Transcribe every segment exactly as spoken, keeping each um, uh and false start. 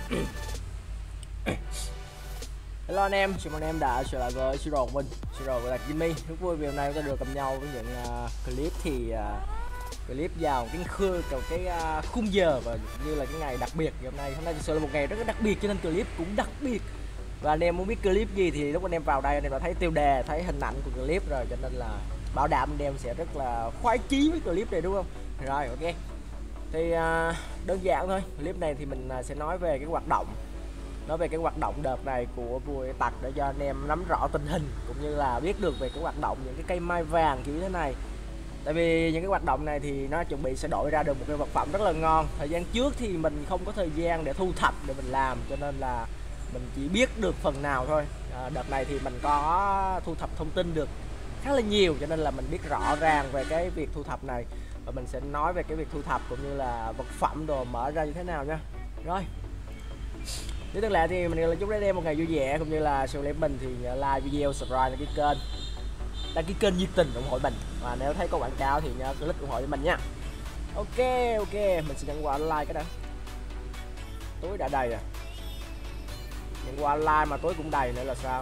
Hello anh em, chào mừng anh em đã trở lại với Siro của mình, Siro của Jimmy. Rất vui vì hôm nay chúng ta được gặp nhau với những uh, clip thì uh, clip vào cái khơi vào cái uh, khung giờ và như là cái ngày đặc biệt. Ngày hôm nay hôm nay thực sự là một ngày rất là đặc biệt cho nên clip cũng đặc biệt. Và anh em muốn biết clip gì thì lúc anh em vào đây anh em đã thấy tiêu đề, thấy hình ảnh của clip rồi, cho nên là bảo đảm anh em sẽ rất là khoái chí với clip này, đúng không? Rồi, ok. Thì uh, đơn giản thôi, clip này thì mình uh, sẽ nói về cái hoạt động nói về cái hoạt động đợt này của Vua Tặc để cho anh em nắm rõ tình hình cũng như là biết được về cái hoạt động những cái cây mai vàng kiểu như thế này. Tại vì những cái hoạt động này thì nó chuẩn bị sẽ đổi ra được một cái vật phẩm rất là ngon. Thời gian trước thì mình không có thời gian để thu thập để mình làm, cho nên là mình chỉ biết được phần nào thôi. À, đợt này thì mình có thu thập thông tin được khá là nhiều, cho nên là mình biết rõ ràng về cái việc thu thập này, và mình sẽ nói về cái việc thu thập cũng như là vật phẩm đồ mở ra như thế nào nha. Rồi, nếu tương lệ thì mình là chúc anh em một ngày vui vẻ, cũng như là sự mình thì nhớ like video, subscribe đăng ký kênh, đăng ký kênh nhiệt tình ủng hộ mình, và nếu thấy có quảng cáo thì nhớ click ủng hộ cho mình nha. Ok ok, mình sẽ nhận quà like cái đó. Túi đã đầy à, nhận quà like mà túi cũng đầy nữa là sao?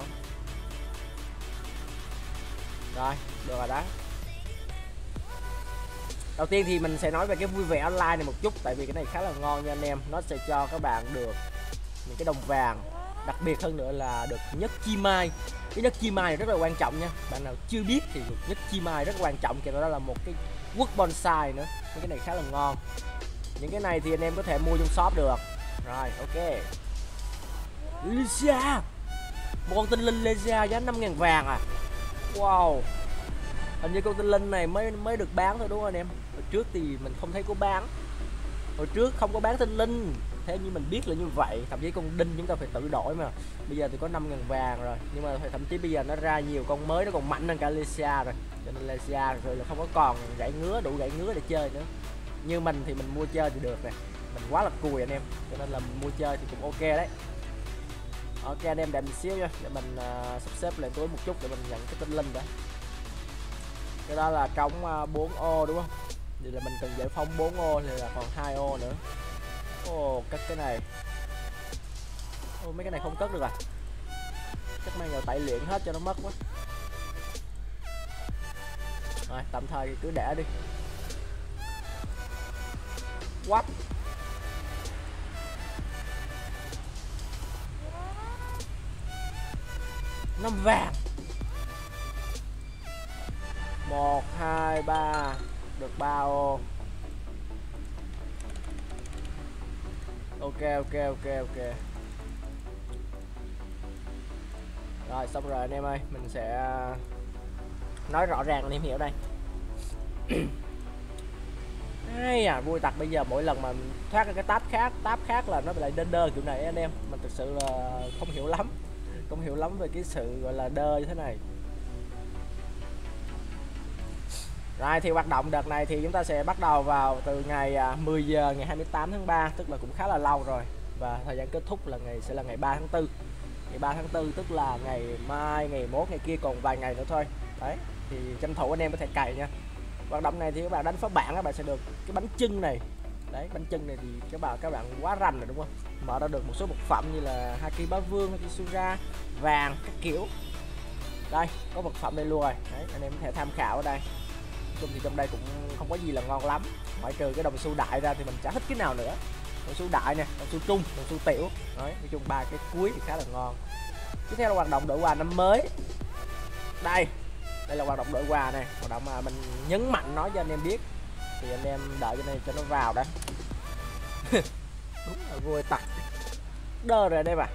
Rồi, được rồi đó. Đầu tiên thì mình sẽ nói về cái vui vẻ online này một chút, tại vì cái này khá là ngon nha anh em. Nó sẽ cho các bạn được những cái đồng vàng, đặc biệt hơn nữa là được nhất chi mai. Cái nhất chi mai này rất là quan trọng nha, bạn nào chưa biết thì nhất chi mai rất là quan trọng, kèm đó là một cái quất bonsai nữa. Những cái này khá là ngon. Những cái này thì anh em có thể mua trong shop được. Rồi, ok. Lisa, một con tinh linh Lisa giá năm ngàn vàng à. Wow, hình như con tinh linh này mới mới được bán thôi đúng không anh em? Hồi trước thì mình không thấy có bán, hồi trước không có bán tinh linh, theo như mình biết là như vậy. Thậm chí con đinh chúng ta phải tự đổi mà. Bây giờ thì có năm ngàn vàng rồi, nhưng mà thậm chí bây giờ nó ra nhiều con mới, nó còn mạnh hơn cả Lesia rồi, cho nên Lesia rồi là không có còn gãy ngứa, đủ gãy ngứa để chơi nữa. Như mình thì mình mua chơi thì được nè, mình quá là cùi anh em, cho nên là mình mua chơi thì cũng ok đấy. Ok anh em, đợi một xíu nha, để mình uh, sắp xếp lại túi một chút để mình nhận cái tinh linh đó. Cái đó là trống uh, bốn ô đúng không? Thì là mình cần giải phóng bốn ô thì là còn hai ô nữa. Ồ, cất cái này. Ô, mấy cái này không cất được à? Chắc mang vào tẩy luyện hết cho nó mất quá. Rồi, tạm thời cứ để đi. What? Năm vàng. Một, hai, ba. Được ba ô. Ok ok ok ok. Rồi xong rồi anh em ơi, mình sẽ nói rõ ràng anh em hiểu đây. Hay à, Vui Tặc bây giờ mỗi lần mà thoát ra cái tab khác, tab khác là nó lại đơ đơ kiểu này anh em. Mình thực sự là không hiểu lắm, không hiểu lắm về cái sự gọi là đơ như thế này. Rồi thì hoạt động đợt này thì chúng ta sẽ bắt đầu vào từ ngày mười giờ ngày hai mươi tám tháng ba, tức là cũng khá là lâu rồi, và thời gian kết thúc là ngày sẽ là ngày ba tháng tư. Ngày ba tháng tư tức là ngày mai, ngày mốt, ngày kia còn vài ngày nữa thôi. Đấy, thì tranh thủ anh em có thể cày nha. Hoạt động này thì các bạn đánh phá bảng, các bạn sẽ được cái bánh chưng này. Đấy, bánh chưng này thì các bạn các bạn quá rành rồi đúng không? Mở ra được một số vật phẩm như là Haki Bá Vương, Haki Sura, vàng các kiểu. Đây, có vật phẩm đây luôn rồi. Đấy, anh em có thể tham khảo ở đây. Chung thì trong đây cũng không có gì là ngon lắm, ngoại trừ cái đồng xu đại ra thì mình chả thích cái nào nữa. Đồng xu đại nè, đồng xu trung, đồng xu tiểu. Đấy, nói chung ba cái cuối thì khá là ngon. Tiếp theo là hoạt động đổi quà năm mới. Đây, đây là hoạt động đổi quà này, hoạt động mà mình nhấn mạnh nói cho anh em biết, thì anh em đợi cho này cho nó vào đã. Đúng là Vui Tặc đơ rồi đây mà.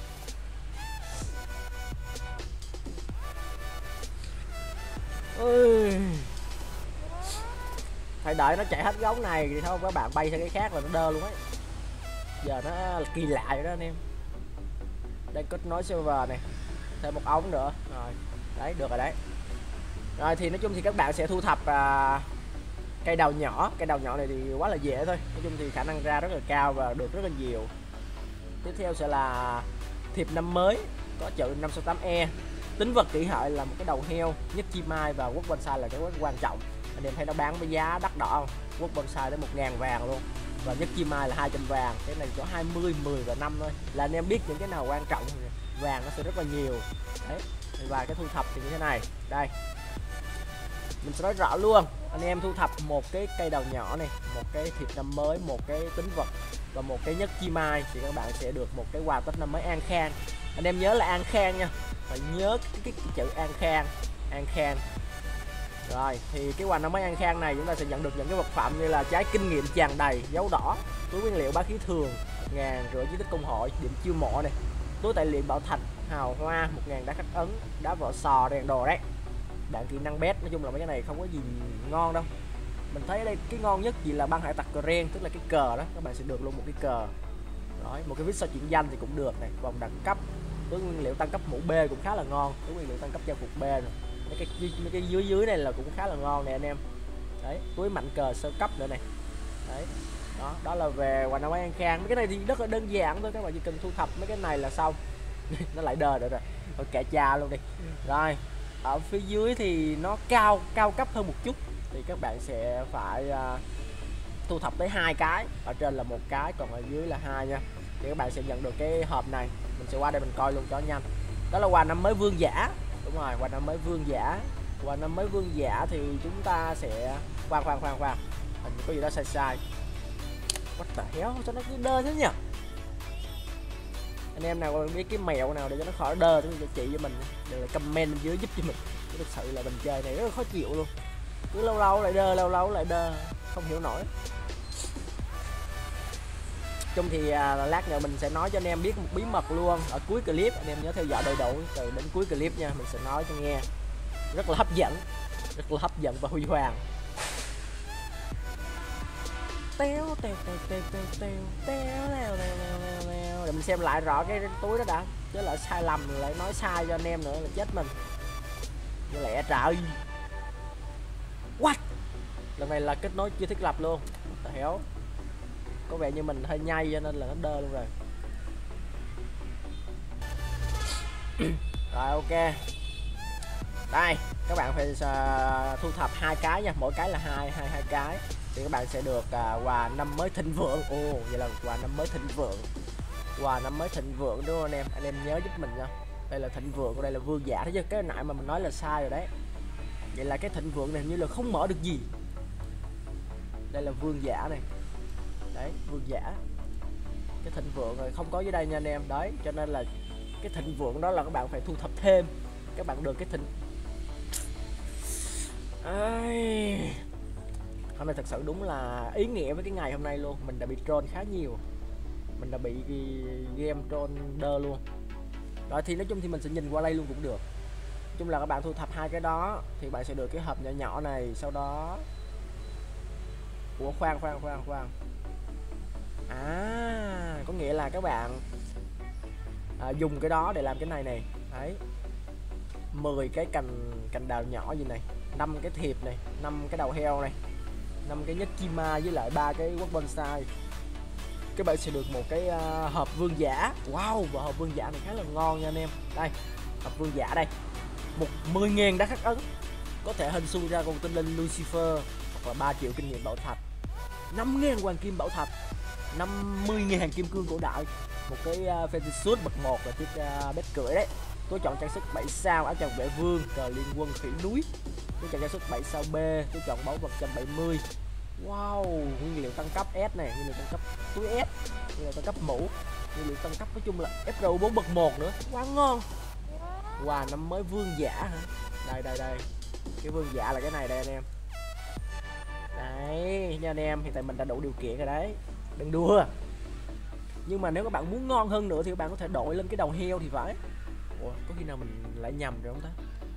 Ui, phải đợi nó chạy hết gấu này thì thôi các bạn bay sang cái khác là nó đơ luôn ấy. Giờ nó kỳ lạ rồi đó anh em. Đây kết nối server này, thêm một ống nữa rồi, đấy được rồi đấy. Rồi thì nói chung thì các bạn sẽ thu thập à, cây đào nhỏ. Cây đào nhỏ này thì quá là dễ thôi, nói chung thì khả năng ra rất là cao và được rất là nhiều. Tiếp theo sẽ là thiệp năm mới, có chữ năm sáu tám E. Tính vật kỷ hợi là một cái đầu heo, nhất chi mai và quất bonsai là cái rất quan trọng. Anh em thấy nó bán với giá đắt đỏ không? Quất bonsai đến một ngàn vàng luôn. và nhất chi mai là hai trăm vàng. Cái này có hai mươi, mười và năm thôi, là anh em biết những cái nào quan trọng, vàng nó sẽ rất là nhiều đấy. Và cái thu thập thì như thế này, đây mình sẽ nói rõ luôn. Anh em thu thập một cái cây đào nhỏ này, một cái thiệp năm mới, một cái tính vật và một cái nhất chi mai thì các bạn sẽ được một cái quà Tết năm mới an khang. Anh em nhớ là an khang nha, phải nhớ cái, cái, cái chữ an khang, an khang. Rồi thì cái quà năm mới an khang này chúng ta sẽ nhận được những cái vật phẩm như là trái kinh nghiệm tràn đầy, dấu đỏ, túi nguyên liệu bá khí thường, một ngàn rưỡi di tích công hội, điểm chiêu mộ này, túi tài liệu bảo thạch, hào hoa, một ngàn đá khắc ấn, đá vỏ sò, đèn đồ đấy. Đạn kỹ năng bét, nói chung là mấy cái này không có gì ngon đâu. Mình thấy ở đây cái ngon nhất chỉ là băng hải tặc cờ ren, tức là cái cờ đó, các bạn sẽ được luôn một cái cờ. Rồi, một cái vít sao chuyển danh thì cũng được này, vòng đẳng cấp, túi nguyên liệu tăng cấp mũ B cũng khá là ngon, túi nguyên liệu tăng cấp trang phục B rồi. Mấy cái, mấy cái dưới dưới này là cũng khá là ngon nè anh em. Đấy, túi mạnh cờ sơ cấp nữa này. Đấy. Đó, đó là về quà năm mới an khang. Mấy cái này thì rất là đơn giản thôi, các bạn chỉ cần thu thập mấy cái này là xong. Nó lại đờ rồi rồi. Thôi kệ cha luôn đi. Rồi, ở phía dưới thì nó cao cao cấp hơn một chút thì các bạn sẽ phải uh, thu thập tới hai cái, ở trên là một cái còn ở dưới là hai nha, thì các bạn sẽ nhận được cái hộp này. Mình sẽ qua đây mình coi luôn cho nhanh. Đó là quà năm mới vương giả, đúng rồi, quà năm mới vương giả. Quà năm mới vương giả thì chúng ta sẽ khoan khoan khoan khoan hình có gì đó sai sai. What the hell, cho nó cứ đơ thế nhỉ? Anh em nào biết cái mẹo nào để cho nó khỏi đơ thì cho chị cho mình, đừng lại comment bên dưới giúp cho mình. Cái thực sự là mình chơi này rất là khó chịu luôn, cứ lâu lâu lại đơ, lâu lâu lại đơ, không hiểu nổi. Chung thì à, lát nữa mình sẽ nói cho anh em biết một bí mật luôn ở cuối clip, anh em nhớ theo dõi đầy đủ từ đến cuối clip nha, mình sẽ nói cho nghe, rất là hấp dẫn, rất là hấp dẫn và huy hoàng. Teo teo teo teo teo teo teo teo teo teo. Để mình xem lại rõ cái túi đó đã, chứ lại sai lầm lại nói sai cho anh em nữa là chết mình. Như lẽ trời. What? Lần này là kết nối chưa thiết lập luôn. Tao héo. Có vẻ như mình hơi nhây cho nên là nó đơ luôn rồi. Rồi ok. Đây, các bạn phải uh, thu thập hai cái nha, mỗi cái là hai hai hai cái thì các bạn sẽ được uh, quà năm mới thịnh vượng. Ồ, vậy là quà năm mới thịnh vượng. Quà năm mới thịnh vượng đúng không anh em? Anh em nhớ giúp mình nha. Đây là thịnh vượng, đây là vương giả, thấy chưa? Cái nãy mà mình nói là sai rồi đấy. Vậy là cái thịnh vượng này như là không mở được gì. Đây là vương giả này. Đấy, vương giả. Cái thịnh vượng rồi không có dưới đây nha anh em. Đấy, cho nên là cái thịnh vượng đó là các bạn phải thu thập thêm. Các bạn được cái thịnh. Ai... Hôm nay thật sự đúng là ý nghĩa với cái ngày hôm nay luôn. Mình đã bị troll khá nhiều. Mình đã bị game troll đơ luôn. Rồi thì nói chung thì mình sẽ nhìn qua đây luôn cũng được. Nói chung là các bạn thu thập hai cái đó thì bạn sẽ được cái hộp nhỏ nhỏ này. Sau đó Ủa khoan khoan khoan khoan À, có nghĩa là các bạn à, dùng cái đó để làm cái này này. Đấy, mười cái cành cành đào nhỏ gì này, năm cái thiệp này, năm cái đầu heo này, năm cái nhất chi ma với lại ba cái quất bonsai. Các bạn sẽ được một cái uh, hộp vương giả. Wow, và hộp vương giả này khá là ngon nha anh em. Đây, hộp vương giả đây. Một mười ngàn đá khắc ấn, có thể hình xui ra con tinh linh Lucifer, hoặc là ba triệu kinh nghiệm bảo thạch, năm ngàn hoàng kim bảo thạch, năm mươi ngàn kim cương cổ đại, một cái uh, fantasy suit bậc một là chiếc uh, bét cưỡi đấy. Tôi chọn trang sức bảy sao, áo choàng vệ vương, cờ liên quân khỉ núi. Tôi chọn trang sức bảy sao B, tôi chọn báu vật một trăm bảy mươi. Wow, nguyên liệu tăng cấp S này, nguyên liệu tăng cấp túi S, nguyên liệu tăng cấp mũ, nguyên liệu tăng cấp nói chung là ép rờ bốn bậc một nữa, quá ngon. Quà năm mới vương giả hả? Đây đây đây. Cái vương giả là cái này đây anh em. Đấy nha anh em, hiện tại mình đã đủ điều kiện rồi đấy. Đừng đùa. Nhưng mà nếu các bạn muốn ngon hơn nữa thì các bạn có thể đội lên cái đầu heo thì phải. Ủa, có khi nào mình lại nhầm rồi không ta?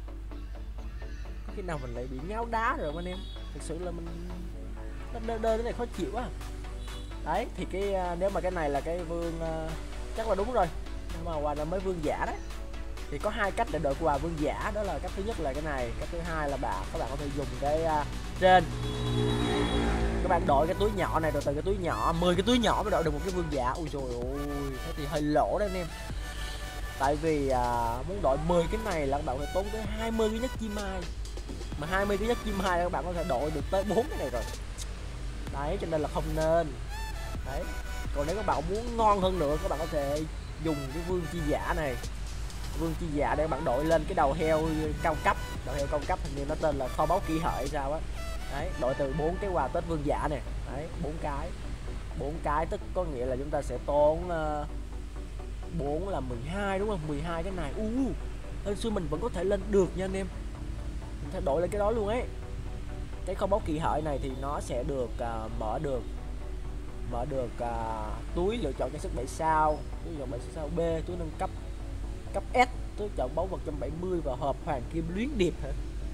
Có khi nào mình lại bị ngáo đá rồi không anh em? Thực sự là mình nó đơ đơ cái này khó chịu quá. Đấy thì cái nếu mà cái này là cái vương uh, chắc là đúng rồi. Nhưng mà quà năm mới vương giả đấy. Thì có hai cách để đổi quà vương giả, đó là cách thứ nhất là cái này, cách thứ hai là bạn các bạn có thể dùng cái uh, trên. Các bạn đổi cái túi nhỏ này rồi từ cái túi nhỏ, mười cái túi nhỏ mới đổi được một cái vương giả. Ui trời ơi, thế thì hơi lỗ đấy anh em. Tại vì uh, muốn đổi mười cái này là các bạn phải tốn tới hai mươi cái nhất chi mai. Mà hai mươi cái nhất chi mai các bạn có thể đổi được tới bốn cái này rồi. Đấy cho nên là không nên. Đấy, còn nếu các bạn muốn ngon hơn nữa, các bạn có thể dùng cái vương chi giả này, vương chi giả để bạn đội lên cái đầu heo cao cấp. Đầu heo cao cấp hình như nó tên là kho báu kỹ hợi sao á. Đấy, đội từ bốn cái quà Tết vương giả này. Đấy, bốn cái bốn cái tức có nghĩa là chúng ta sẽ tốn uh, bốn là mười hai đúng không? mười hai cái này. U uh, hên xui mình vẫn có thể lên được nha anh em. Mình sẽ đội lên cái đó luôn ấy. Cái kho báu kỳ hợi này thì nó sẽ được uh, mở được mở được uh, túi lựa chọn trang sức bảy sao, túi lựa chọn bảy sao B, túi nâng cấp cấp S, túi chọn báu vật một trăm bảy mươi và hộp hoàng kim luyến điệp hả?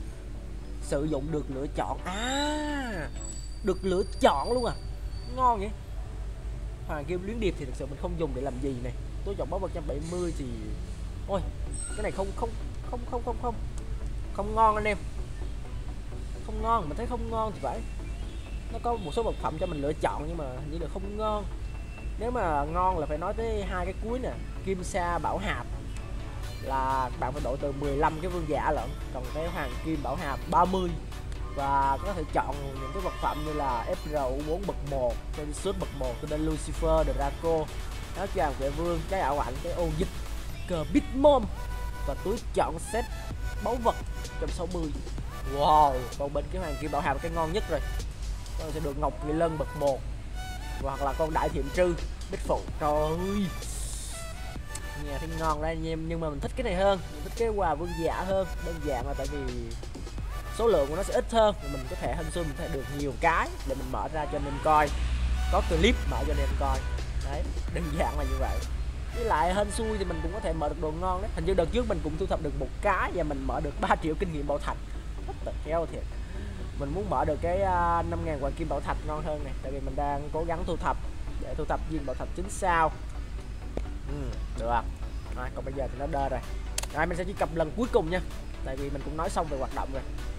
Sử dụng được lựa chọn. À, được lựa chọn luôn à, ngon vậy. Hoàng kim luyến điệp thì thực sự mình không dùng để làm gì này. Túi chọn báu vật một trăm bảy mươi thì ôi cái này không không không không không không không ngon anh em, không ngon, mình thấy không ngon thì phải. Nó có một số vật phẩm cho mình lựa chọn nhưng mà hình như là không ngon. Nếu mà ngon là phải nói tới hai cái cuối nè, kim sa bảo hạp là bạn phải đội từ mười lăm cái vương giả lận, còn cái hoàng kim bảo hạp ba mươi. Và có thể chọn những cái vật phẩm như là ép rờ u bốn bậc một, Pegasus bậc một, tôi nên Lucifer, Draco, áo choàng vệ vương, cái ảo ảnh, cái ô dịch, cờ Bitmom và túi chọn set báu vật một trăm sáu mươi. Wow, còn bên cái hoàng kim bảo hạp cái ngon nhất rồi. Nó sẽ được ngọc nghị lân bậc một hoặc là con đại thiện trư bích phụ. Trời ơi, nghe thấy ngon đấy anh em, nhưng mà mình thích cái này hơn, mình thích cái quà vương giả hơn. Đơn giản là tại vì số lượng của nó sẽ ít hơn, mình có thể hên xui mình thể được nhiều cái để mình mở ra cho anh em coi, có clip mở cho anh em coi. Đấy, đơn giản là như vậy. Với lại hên xui thì mình cũng có thể mở được đồ ngon đấy. Hình như đợt trước mình cũng thu thập được một cái và mình mở được ba triệu kinh nghiệm bảo thạch. Rất là heo thiệt. Mình muốn mở được cái uh, năm ngàn hoàng kim bảo thạch ngon hơn này, tại vì mình đang cố gắng thu thập để thu thập viên bảo thạch chính sao. Ừ, được rồi, còn bây giờ thì nó đơ rồi. Rồi mình sẽ chỉ cập lần cuối cùng nha, tại vì mình cũng nói xong về hoạt động rồi.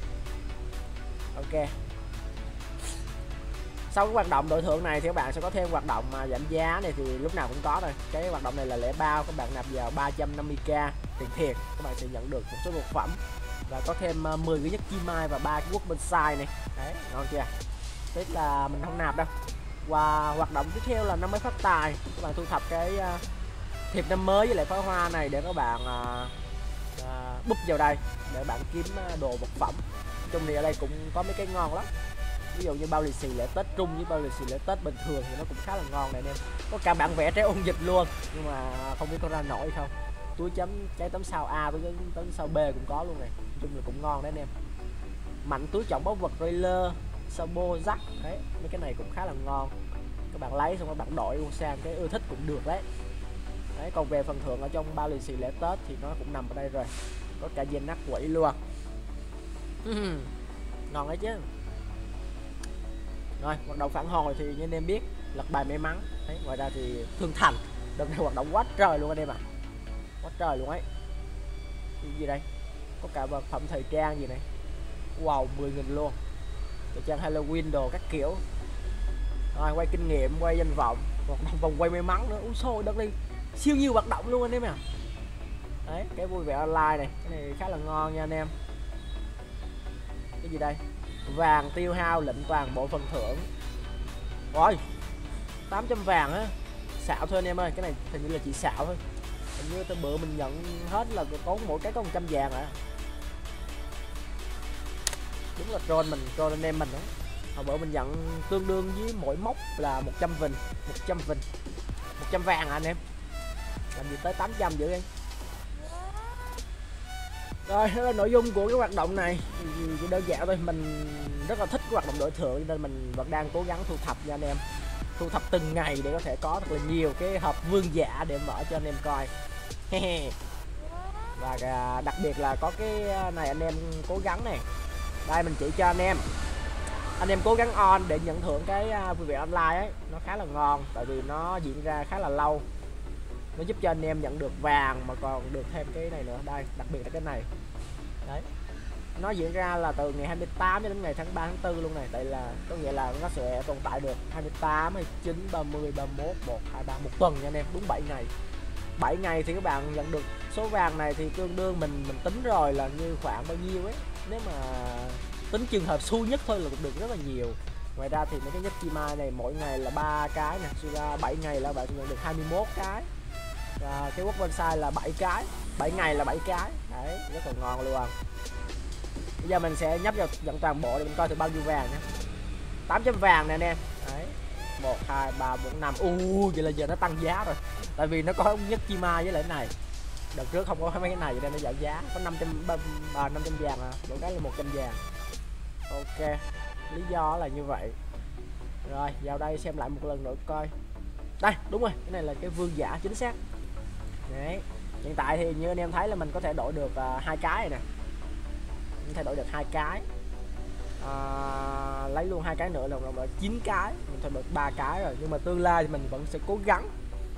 Ok, sau cái hoạt động đội thưởng này thì các bạn sẽ có thêm hoạt động mà giảm giá này, thì lúc nào cũng có rồi. Cái hoạt động này là lẻ bao, các bạn nạp vào ba trăm năm mươi k tiền thiệt, các bạn sẽ nhận được một số vật phẩm và có thêm mười cái nhất chi mai và ba cái quốc bên sai này. Đấy, ngon chưa? Tức là mình không nạp đâu. Và hoạt động tiếp theo là năm mới phát tài, các bạn thu thập cái uh, thiệp năm mới với lại pháo hoa này để các bạn uh, uh, búp vào đây để bạn kiếm uh, đồ vật phẩm. Nói chung thì ở đây cũng có mấy cái ngon lắm, ví dụ như bao lì xì lễ Tết Trung với bao lì xì lễ Tết bình thường thì nó cũng khá là ngon này anh em. Có cả bản vẽ trái ôn dịch luôn, nhưng mà không biết có ra nổi không. Túi chấm trái tấm sao A với tấm sao B cũng có luôn này, nói chung là cũng ngon đấy anh em. Mạnh túi trọng báu vật trailer Sabo Jack, đấy mấy cái này cũng khá là ngon. Các bạn lấy xong các bạn đổi luôn sang cái ưa thích cũng được đấy. Đấy, còn về phần thưởng ở trong bao lì xì lễ Tết thì nó cũng nằm ở đây rồi, có cả dây nát quỷ luôn. Ngon đấy chứ. Rồi, hoạt động phản hồi thì như anh em biết, lật bài may mắn. Đấy, ngoài ra thì thương thành, đợt này hoạt động quá trời luôn anh em ạ. À. Quá trời luôn ấy. Cái gì đây? Có cả vật phẩm thời trang gì này. Wow, mười nghìn luôn. Thời trang Halloween đồ các kiểu. Rồi, quay kinh nghiệm, quay danh vọng, hoạt động vòng quay may mắn nữa. Úi xôi, đợt này siêu nhiều hoạt động luôn anh em ạ. À. Đấy, cái vui vẻ online này, cái này khá là ngon nha anh em. Cái gì đây? Vàng tiêu hao lệnh toàn bộ phần thưởng. Rồi, tám trăm vàng á. Xạo thôi anh em ơi, cái này hình như là chỉ xạo thôi. Hình như tới bữa mình nhận hết là có mỗi cái có một trăm vàng ạ. Đúng là troll mình, troll anh em mình đó. Hồi bữa mình nhận tương đương với mỗi mốc là một trăm vinh, một trăm vinh, một trăm vàng à anh em. Làm gì tới tám trăm dữ anh. Rồi, đó là nội dung của cái hoạt động này. Chỉ đơn giản thôi, mình rất là thích cái hoạt động đổi thưởng nên mình vẫn đang cố gắng thu thập nha anh em. Thu thập từng ngày để có thể có thật là nhiều cái hộp vương giả để mở cho anh em coi. Và đặc biệt là có cái này anh em cố gắng này. Đây mình chỉ cho anh em. Anh em cố gắng on để nhận thưởng cái vui vẻ online ấy, nó khá là ngon tại vì nó diễn ra khá là lâu. Nó giúp cho anh em nhận được vàng mà còn được thêm cái này nữa. Đây, đặc biệt là cái này. Đấy. Nó diễn ra là từ ngày hai mươi tám đến ngày tháng ba tháng tư luôn này. Tại là có nghĩa là nó sẽ tồn tại được hai mươi tám, hai mươi chín, ba mươi, ba mươi mốt, một, hai, ba, một tuần nha anh em, đúng bảy ngày. bảy ngày thì các bạn nhận được số vàng này thì tương đương mình mình tính rồi là như khoảng bao nhiêu ấy. Nếu mà tính trường hợp xui nhất thôi là cũng được rất là nhiều. Ngoài ra thì mấy cái nhất chi mai này mỗi ngày là ba cái nè, suy ra bảy ngày là bạn sẽ nhận được hai mươi mốt cái. Và cái quốc bonsai là bảy cái, bảy ngày là bảy cái. Đấy, rất là ngon luôn. Bây giờ mình sẽ nhấp vào dẫn toàn bộ để mình coi thử bao nhiêu vàng nhé. tám trăm vàng nè anh em. Đấy. một hai ba bốn năm. U vậy là giờ nó tăng giá rồi. Tại vì nó có nhất chi mai với lại cái này. Đợt trước không có mấy cái này vậy nên nó giảm giá. Có năm trăm năm trăm vàng à, mỗi cái là một trăm vàng. Ok. Lý do là như vậy. Rồi, vào đây xem lại một lần nữa coi. Đây, đúng rồi, cái này là cái vương giả chính xác. Đấy. Hiện tại thì như anh em thấy là mình có thể đổi được uh, hai cái này nè. Mình có thể đổi được hai cái. À, lấy luôn hai cái nữa là là chín cái, mình thôi được ba cái rồi, nhưng mà tương lai thì mình vẫn sẽ cố gắng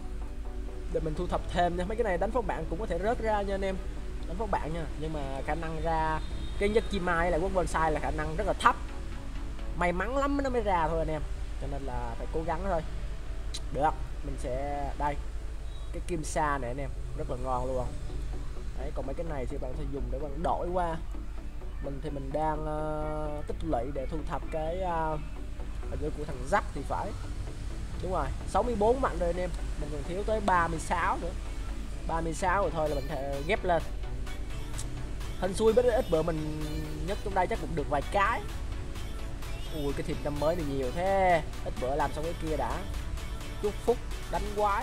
để mình thu thập thêm nha. Mấy cái này đánh phó bạn cũng có thể rớt ra nha anh em, đánh phó bạn nha, nhưng mà khả năng ra cái nhất chi mai là quốc bonsai là khả năng rất là thấp, may mắn lắm nó mới ra thôi anh em, cho nên là phải cố gắng thôi. Được, mình sẽ đây cái kim sa này anh em, rất là ngon luôn. Đấy, còn mấy cái này thì bạn sẽ dùng để bạn đổi qua. Mình thì mình đang uh, tích lũy để thu thập cái uh, hình như của thằng Jack thì phải. Đúng rồi, sáu mươi bốn mạnh rồi anh em. Mình còn thiếu tới ba mươi sáu nữa. ba mươi sáu rồi thôi là mình thể ghép lên. Hên xui biết ít bữa mình nhất trong đây chắc cũng được vài cái. Ui cái thịt năm mới này nhiều thế. Ít bữa làm xong cái kia đã. Chúc phúc đánh quái.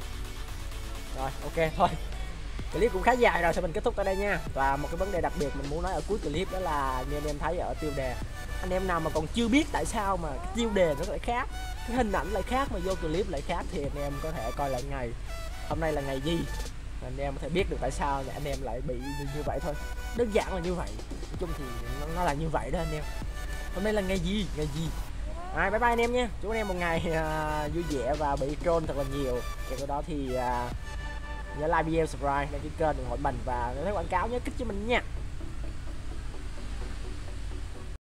Rồi ok thôi. Clip cũng khá dài rồi, thì mình kết thúc tại đây nha. Và một cái vấn đề đặc biệt mình muốn nói ở cuối clip đó là như anh em thấy ở tiêu đề, anh em nào mà còn chưa biết tại sao mà cái tiêu đề nó lại khác, cái hình ảnh lại khác mà vô clip lại khác, thì anh em có thể coi lại ngày hôm nay là ngày gì, anh em có thể biết được tại sao anh em lại bị như vậy thôi. Đơn giản là như vậy, nói chung thì nó, nó là như vậy đó anh em. Hôm nay là ngày gì, ngày gì à, bye bye anh em nha, chúc anh em một ngày uh, vui vẻ và bị troll thật là nhiều. Kể đó thì uh, nhớ like video, subscribe, đăng ký kênh ủng hộ mình, và nếu thấy quảng cáo nhớ kích cho mình nha.